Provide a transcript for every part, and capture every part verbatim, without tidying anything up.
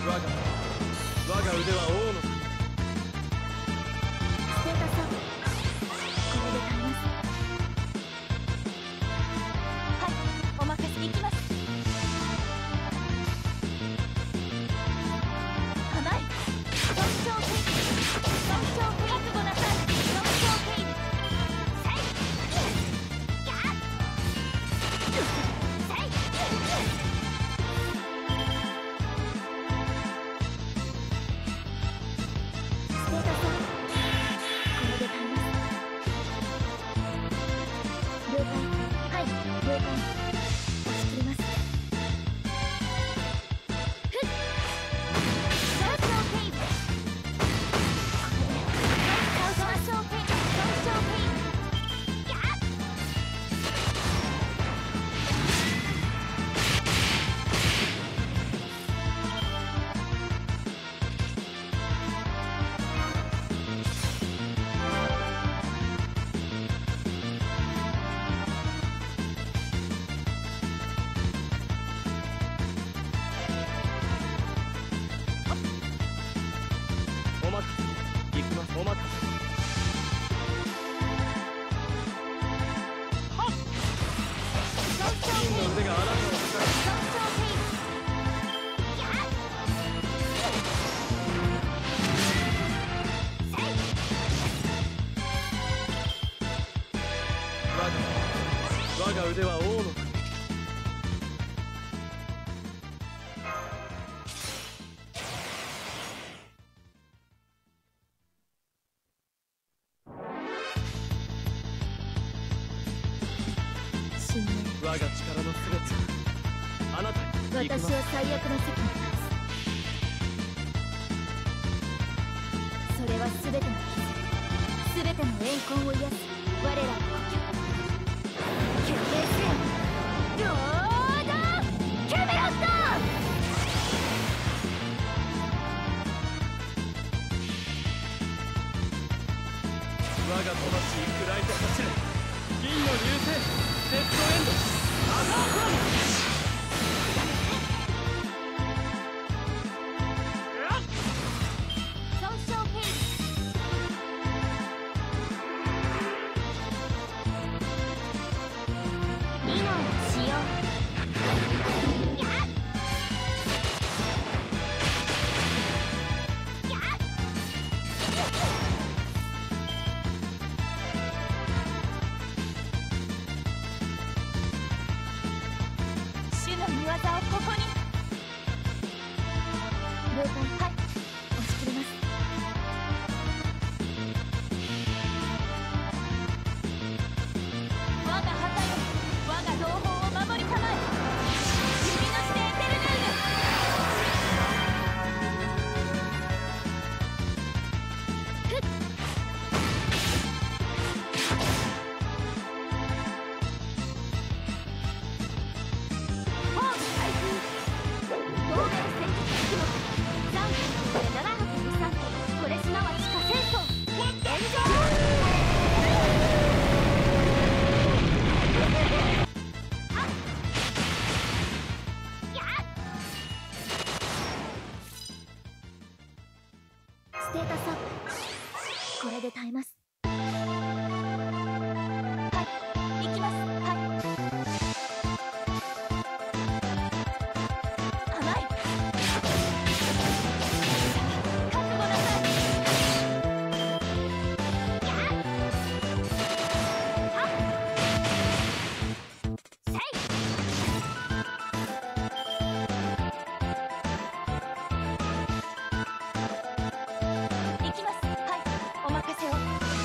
我が我が腕は王のステータスアップ。これで耐えます。はい、お任せいきます。甘い尊重ペイ尊重覚悟なさい。尊重ペイせいやっせい我が腕は王の信念。 我が力のすべてあなたに。 私は最悪の席に立つ。それは全ての傷、全ての怨恨を癒す我らの故郷。決定せよ、ロード・キャメロット。 我が魂砕いて走れ。銀の流星デッドエンドアザーフラム。 ステータスアップ。これで耐えます。はい、行きます。はい、甘い覚悟なさい。やっはっせい行きます。はい、お任せを。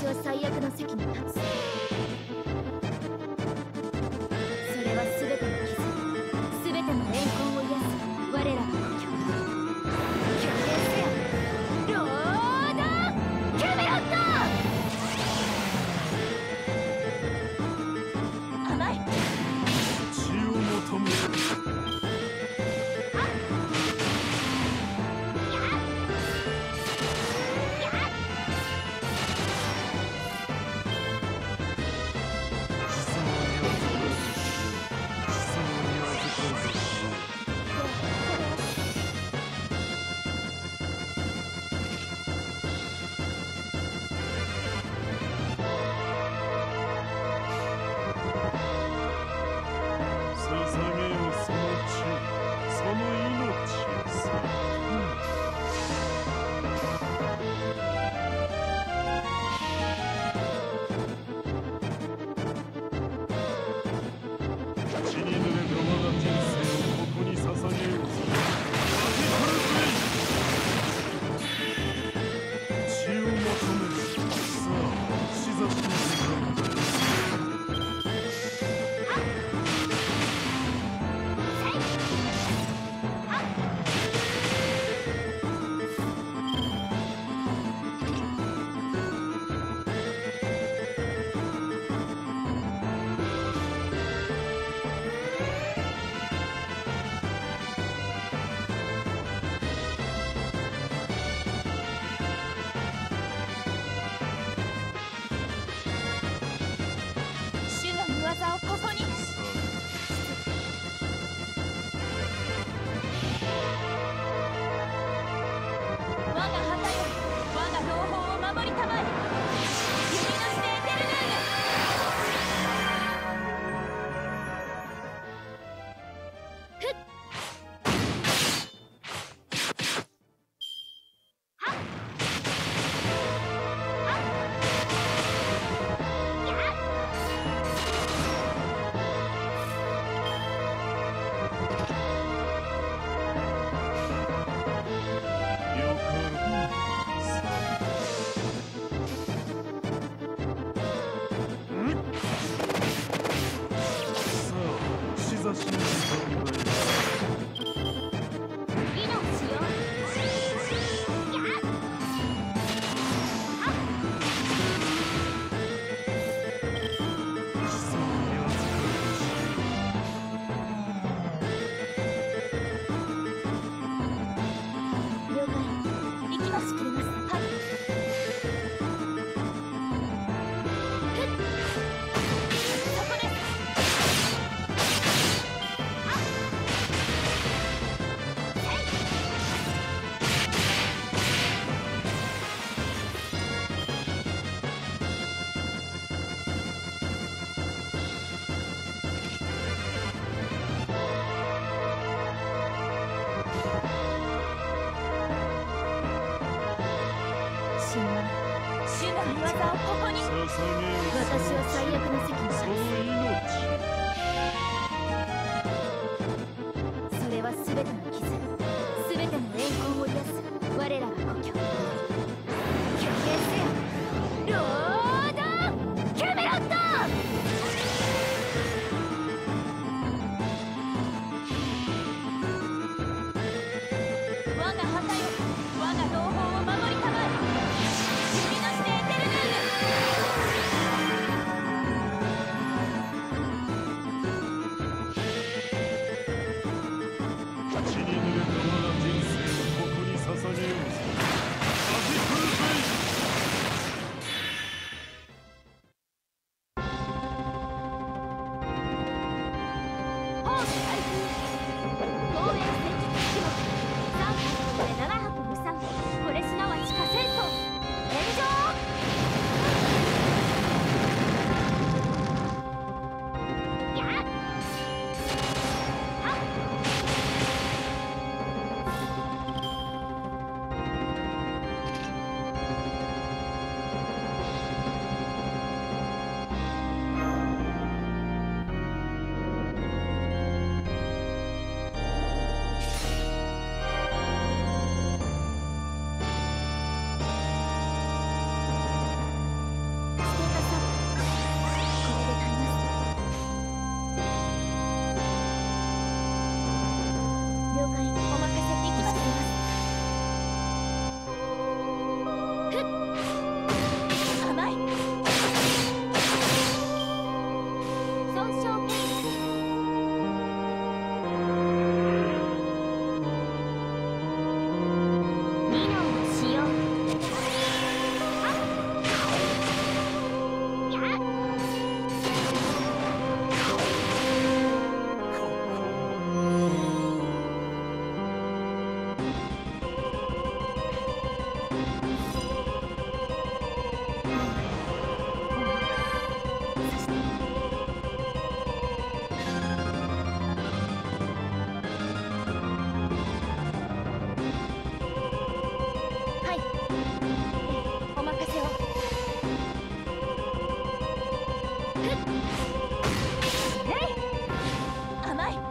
私は最悪の席に立つ。それは全ての傷、全ての怨恨を癒す我らの故郷。極限せよロードキャメロット。甘い。 血を求める。 私は最悪の席に立つ。それは全ての傷、全ての怨恨を癒す我らが故郷。極限せよロードキャメロット。我が旗よ、我が同胞を守りたまえ。指のしてエテルヌール。 甘い。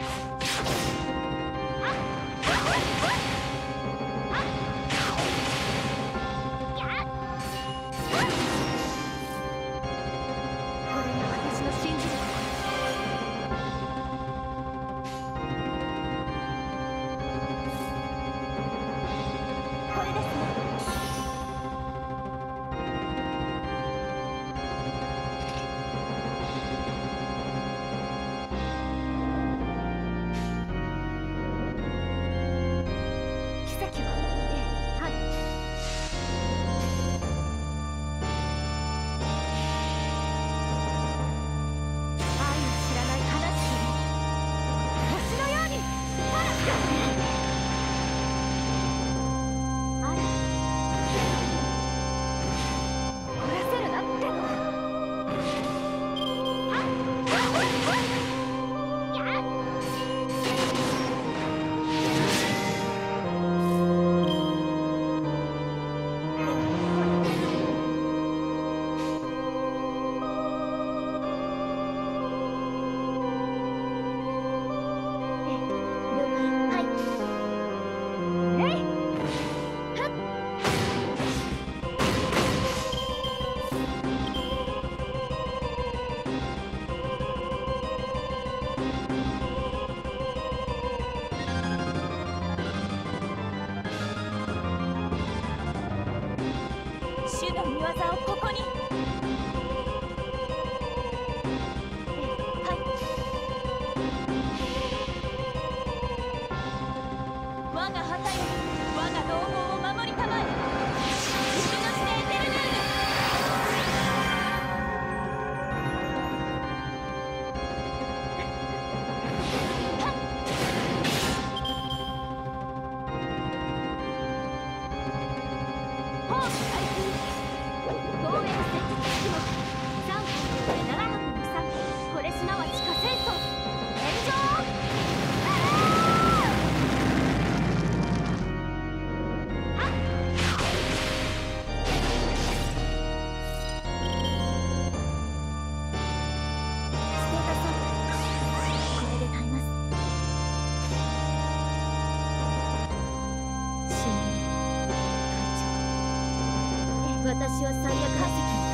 私は最悪破石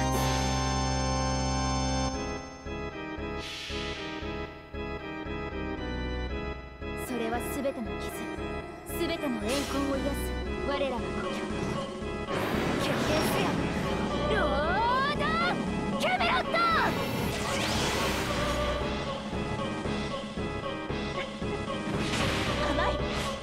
に立つ。それは全ての傷、全ての栄光を癒す我らが故郷。決定せよ、ロードキャメロット。甘い。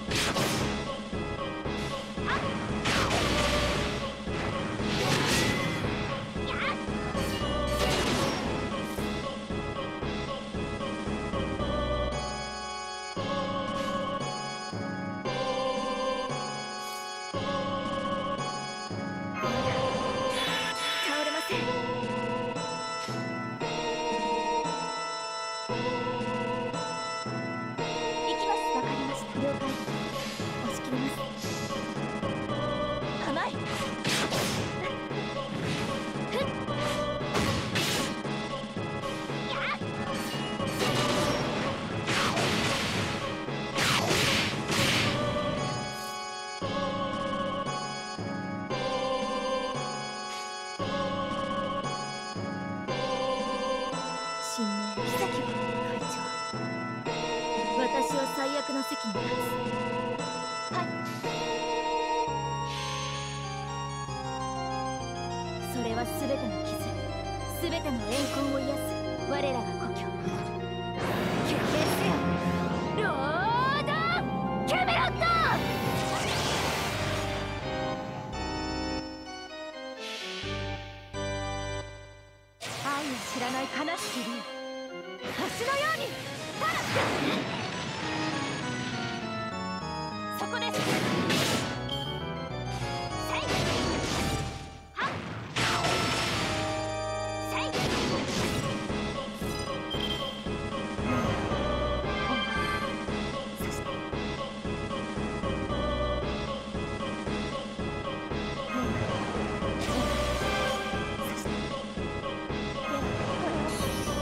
私は最悪の席に立つ。はい。それは全ての傷、全ての栄光を癒す我らが故郷。決定せよ、ロードキャメロット。愛を知らない悲しき竜、星のようにたらそこです。せいはっせいそしてそしてではこれを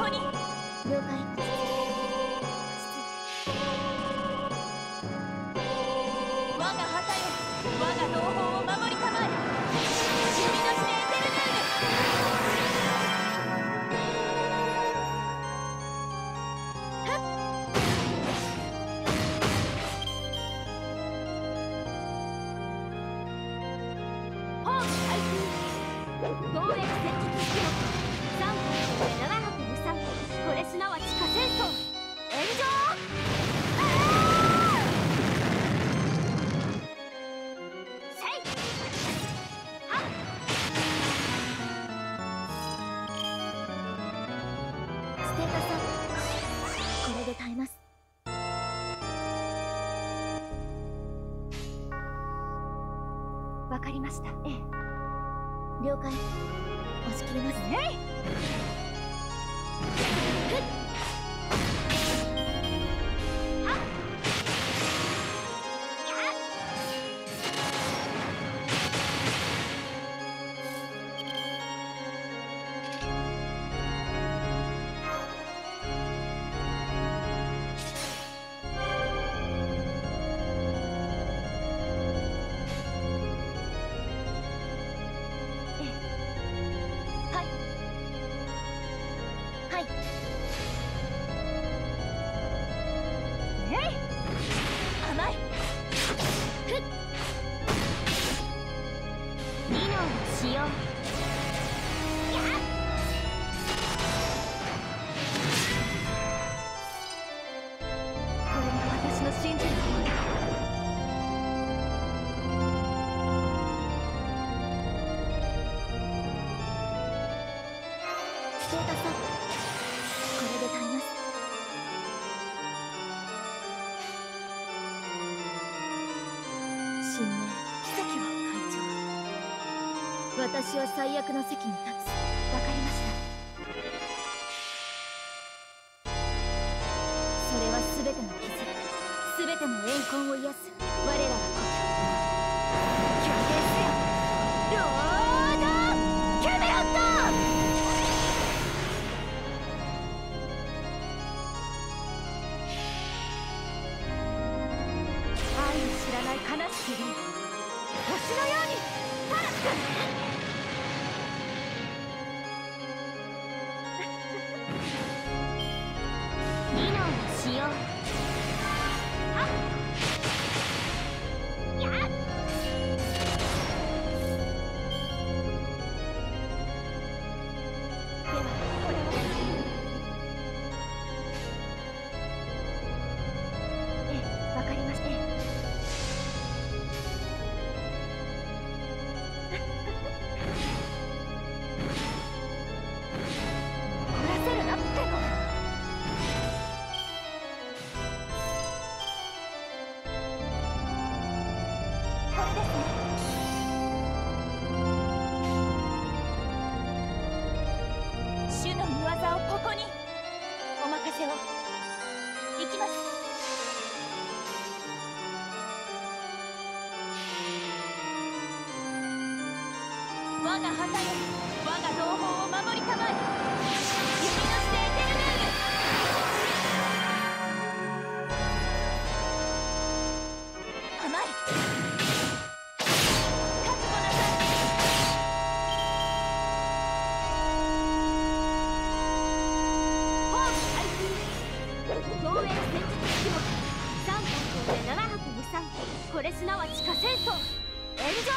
こに。了解。我が旗よ、我が同胞を守りたまえ。君のしてエテルヌール。砲対空防衛戦術式目さんでななはく無産。これすなわち火戦争。炎上。耐えます。わかりました。ええ。了解。押し切りますね。私は最悪の席に立つ。わかりました。それは全ての傷、全ての怨恨を癒す我らが故郷。挙兵せよ、ロード・キャメロット。愛の知らない悲しき霊、星のようにパラス君。我が旗よ、我が同胞を守りたまえ。弓のしてエテルヌール。甘い。覚悟なさい。砲対空防衛戦術式目さん発でななはく無産。これすなわち火戦争。炎上。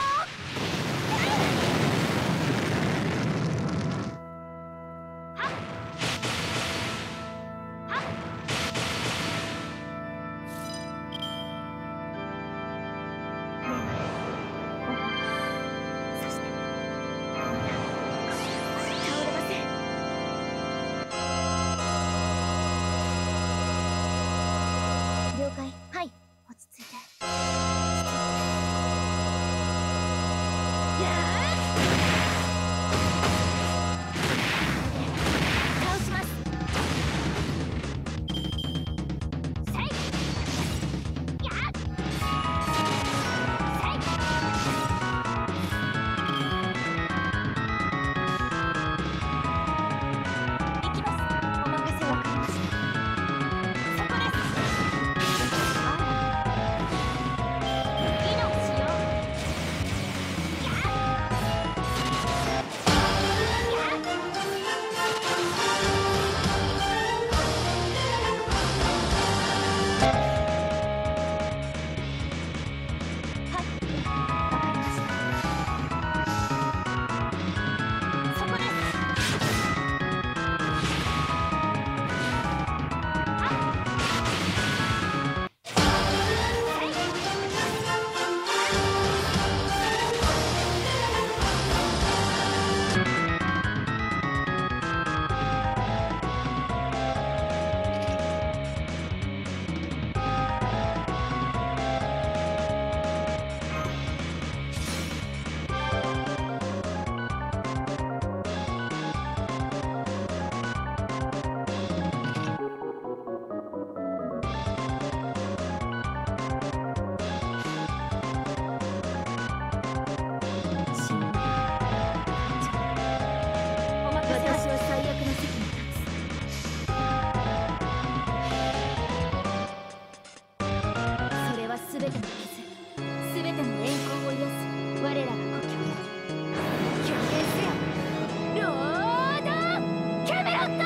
全ての傷、全ての怨恨を癒す我らが故郷。挙兵せよ、ロード・キャメロット。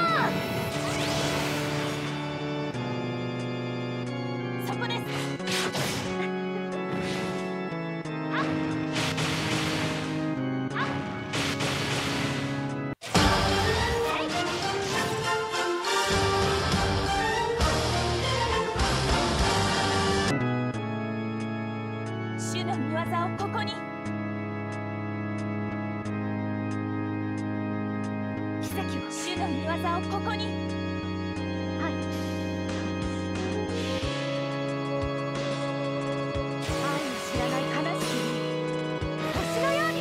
そこです。主の御業をここに。奇跡を、主の御業をここに。はい。愛の知らない悲しき星のように。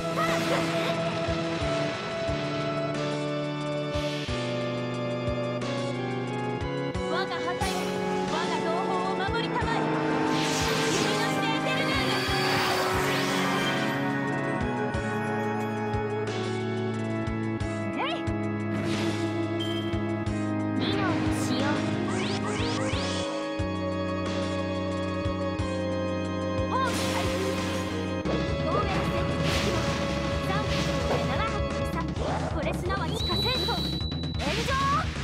我が旗よ、我が同胞を守りたまえ。君のしてエテルヌーム。えい。リノの使用。ホーム開封。防衛戦さんななはちさん。これすなわち火星層。炎上。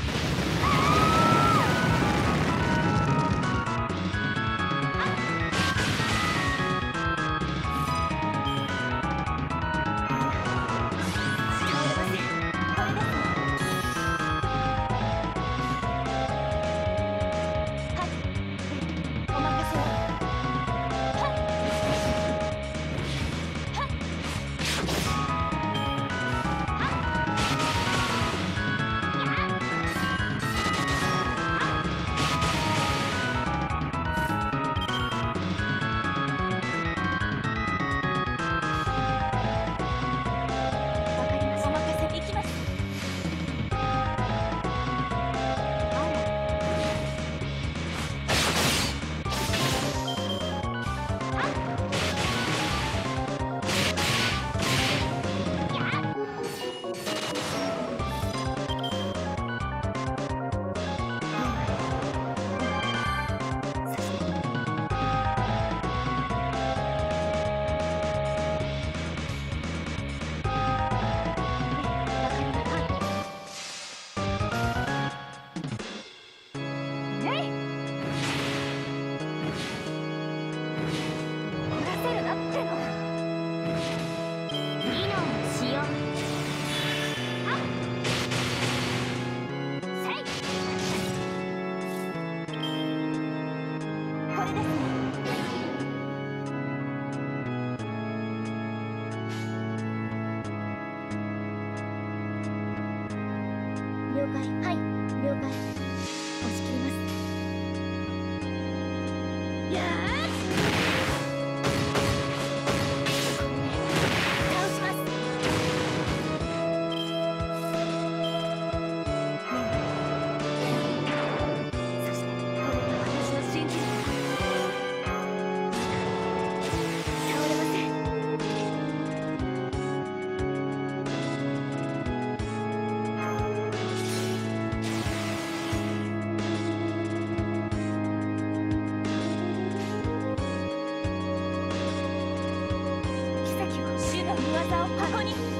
了解、はい、了解。押し切ります。よーし。倒します。そしてこれが私の真実。倒れません。主の御業をここに。